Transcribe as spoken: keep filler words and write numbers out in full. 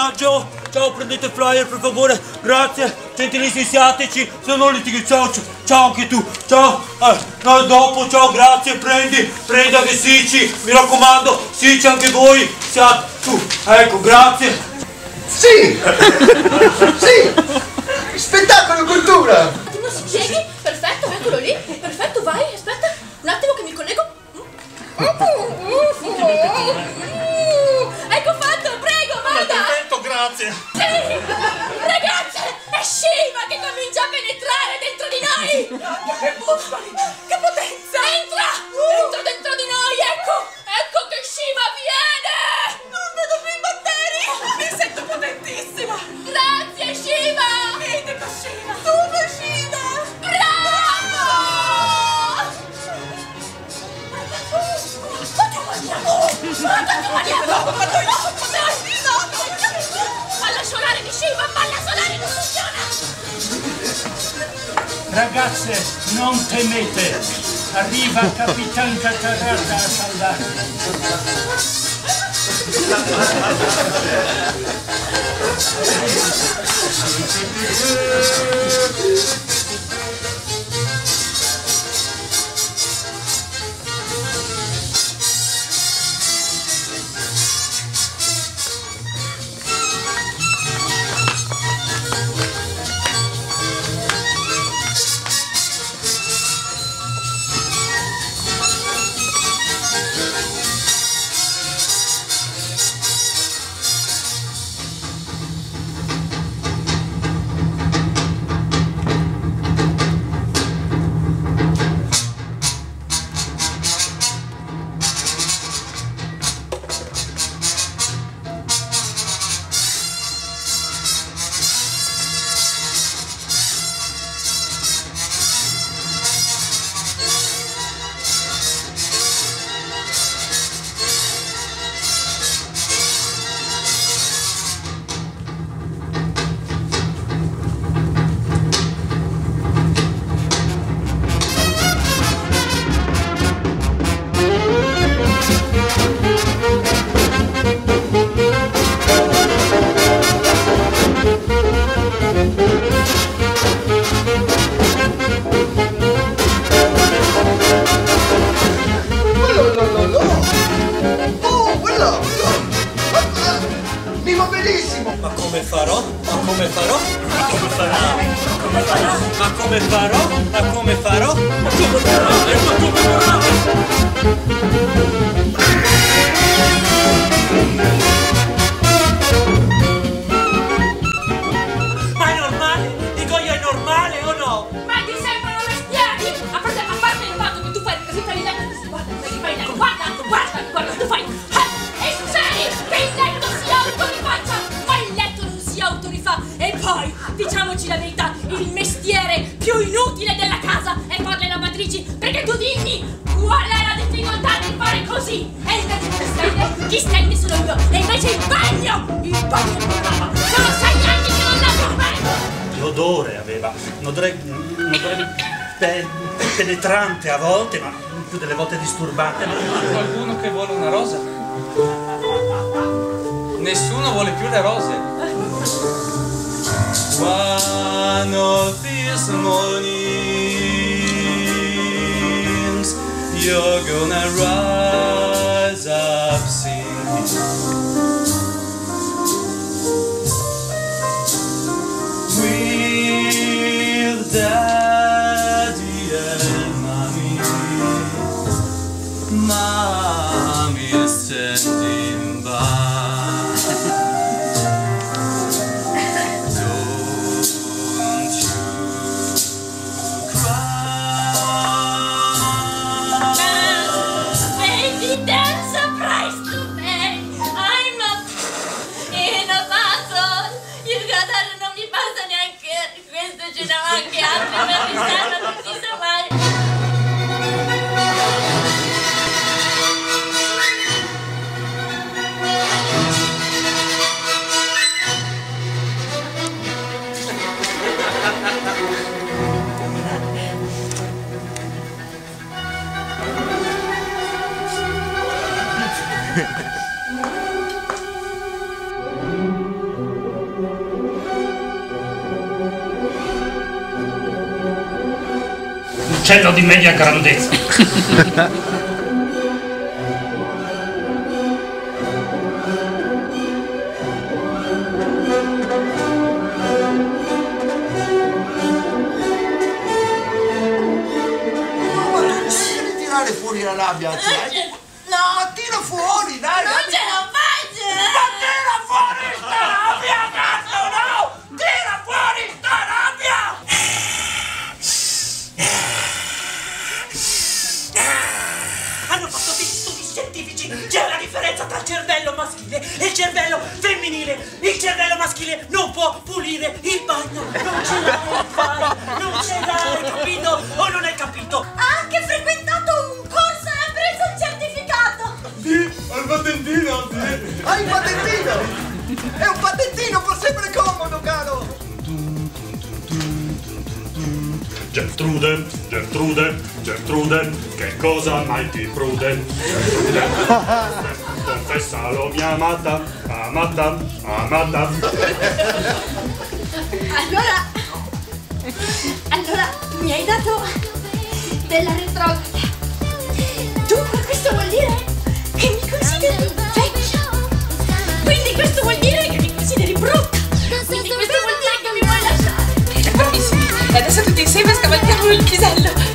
maggio. Ciao, prendete il flyer per favore. Grazie, gentilissimi, siateci. Se non litighi, ciao, ciao, ciao anche tu. Ciao, eh, no, dopo, ciao, grazie, prendi, prendi anche Sici. Mi raccomando, Sici anche voi. Siate, tu, ecco, grazie. Sì! Sì! Spettacolo, cultura! Un attimo, si pieghi, perfetto, eccolo lì, perfetto, vai, aspetta, un attimo che mi collego. Ecco fatto, prego, vada! Perfetto, grazie. Sì! Ragazze, è Shiva che comincia a penetrare dentro di noi! Che muscoli, che potenza! Entra! Entra dentro di noi, ecco! Ecco che Shiva viene! Non vedo più i batteri! Mi sento potentissima! Grazie, Shiva! Medico Shiva! Super Shiva! Bravo! Oddio maniaco! Oddio maniaco! Palla solare di Shiva! Palla solare non funziona! Ragazze, non temete! Arriva Capitan Catarata a salvarvi! Ma come farò? Ma come farò? Ma come farò? Ma come farò? Ma come farò? Ma come farò? Ma come farò? Ma è normale? Dico io, è normale o no? Ma ti sembrano mestieri! A parte, a parte il fatto che tu fai così fai il letto, guarda, fai il letto, guarda, guarda, guarda, tu fai. Eh, e succede che il letto si autorifaccia, ma il letto non si autorifà. E poi, diciamoci la verità, il mestiere più inutile della casa è fare le lavatrici, perché tu dimmi qual è la difficoltà di fare così? E invece chi stende, chi stende sono io, e invece il bagno, il bagno non lava, sono sei anni che non lavo mai! L'odore aveva, un odore, un odore pe penetrante a volte, ma più delle volte disturbante. C'è qualcuno che vuole una rosa? Nessuno vuole più le rose. One of these mornings you're gonna rise up singing. With Daddy and Mommy, Mommy is standing by. Don't you cry. Baby, that's a surprise to me. I'm not in a battle. Il gadar non mi basta neanche questo, ce n'ho anche altri. uccello di media grandezza. Tirare fuori la rabbia, cioè. No, tira fuori, dai! Non ce la faccio! Ma tira fuori sta rabbia, cazzo, no! Tira fuori sta rabbia! Hanno fatto degli studi scientifici, c'è una differenza tra il cervello maschile e il cervello femminile. Il cervello maschile non può pulire il bagno, non ce l'hai, fai, non ce l'hai, capito? O non hai capito? Ha anche frequentato un corso e ha preso il certificato! Sì, al patentino, sì. Hai il patentino! È un patentino, fa sempre comodo, caro! Gertrude, Gertrude, Gertrude, che cosa mai ti prude? Gertrude, confessalo, mi amata, amata, amata. Allora... Allora, mi hai dato della retrograda. Dunque questo vuol dire che mi consideri vecchia. Quindi questo vuol dire che mi consideri brutta. Quindi questo vuol dire che mi vuoi lasciare. Bravissimi! E adesso tutti insieme scavalchiamo il chisello!